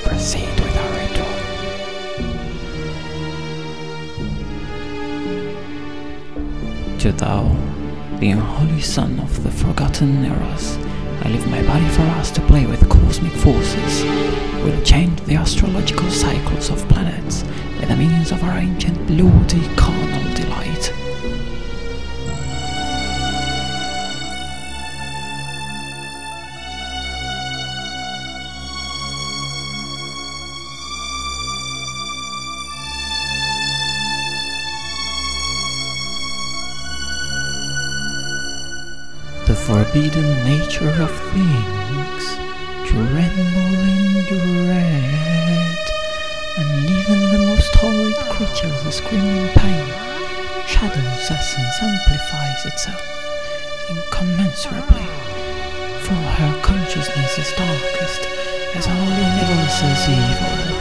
proceed with our ritual. To thou, the unholy son of the forgotten eras, I leave my body for us to play with cosmic forces. We'll change the astrological cycles of planets by the means of our ancient bloody carnal delight. The forbidden nature of things tremble in dread, and even the most horrid creatures scream in pain. Shadow's essence amplifies itself incommensurably, for her consciousness is darkest as all universe is evil.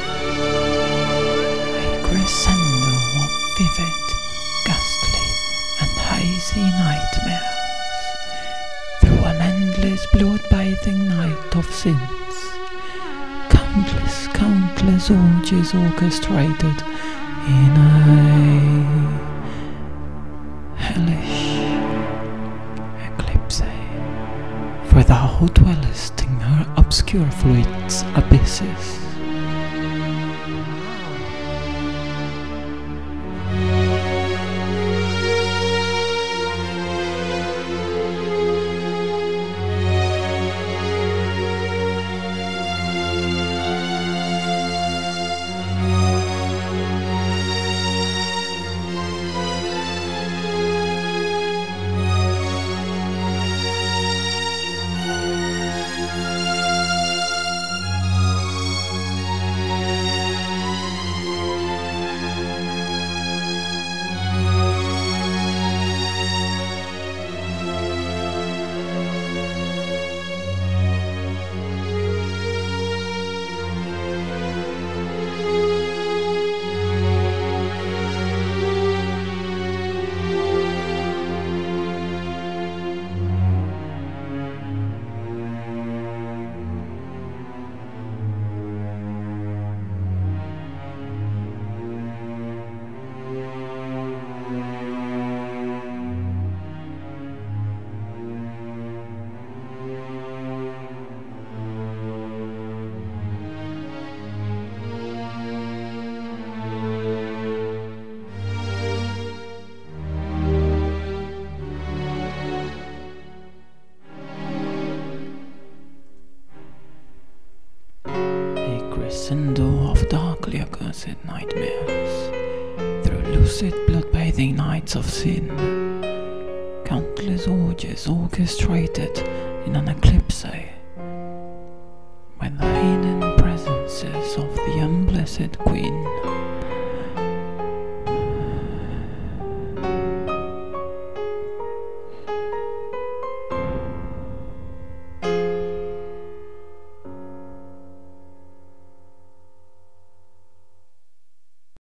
A crescendo of vivid, ghastly, and hazy nightmares, through an endless blood-bathing night of sins. Countless orgies orchestrated in a hellish eclipse, for thou dwellest in her obscure fluid's abysses. Crescendo of darkly accursed nightmares, through lucid blood-bathing nights of sin, countless orgies orchestrated in an eclipse, by the hidden presences of the Unblessed Queen.